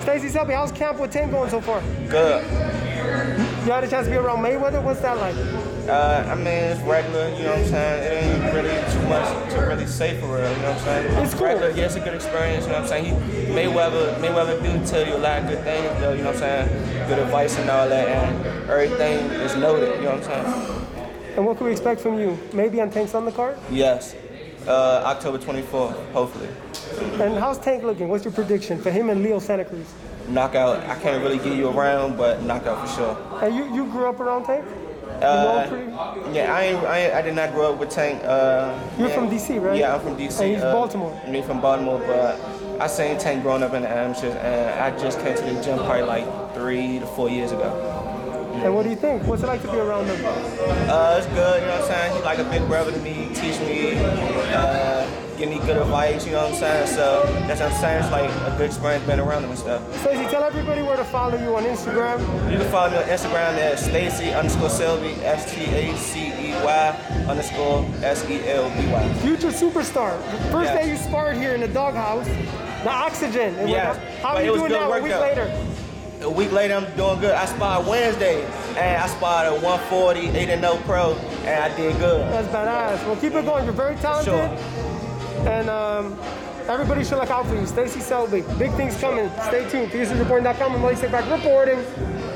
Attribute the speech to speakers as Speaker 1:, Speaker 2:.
Speaker 1: Stacy, Selby, how's camp with Tank going so far?
Speaker 2: Good.
Speaker 1: You had a chance to be around Mayweather? What's that like?
Speaker 2: I mean, it's regular, you know what I'm saying? It ain't really too much to really say for real, you know what I'm saying?
Speaker 1: It's cool.
Speaker 2: Regular, yeah, it's a good experience, you know what I'm saying? Mayweather do tell you a lot of good things, though, you know what I'm saying? Good advice and all that, and everything is noted, you know what I'm saying?
Speaker 1: And what can we expect from you? Maybe on Tank's undercard?
Speaker 2: Yes. October 24th, hopefully.
Speaker 1: And how's Tank looking? What's your prediction for him and Leo Santa Cruz?
Speaker 2: Knockout. I can't really give you a round, but knockout for sure.
Speaker 1: And you grew up around Tank?
Speaker 2: Yeah, I did not grow up with Tank.
Speaker 1: You're from DC, right?
Speaker 2: Yeah, I'm from DC.
Speaker 1: And he's Baltimore.
Speaker 2: Me from Baltimore, but I seen Tank growing up in the amateurs, and I just came to the gym probably like 3 to 4 years ago.
Speaker 1: And what do you think? What's it like to be around him?
Speaker 2: It's good, you know what I'm saying? He's like a big brother to me, teach me, give me good advice, you know what I'm saying? So that's what I'm saying, it's like a good experience being around him and stuff.
Speaker 1: Stacy, tell everybody where to follow you on Instagram.
Speaker 2: You can follow me on Instagram at stacy_selby, STACEY_SELBY.
Speaker 1: Future superstar. First day you sparred here in the doghouse, the oxygen. How are you doing now a week later?
Speaker 2: A week later, I'm doing good. I sparred Wednesday, and I sparred at 140, 8-0 pro, and I did good.
Speaker 1: That's badass. Well, keep it going. You're very talented.
Speaker 2: Sure.
Speaker 1: And everybody should look out for you. Stacy Selby. Big things coming. Stay tuned. PublicistReporting.com. I'm Elie Seckbach reporting.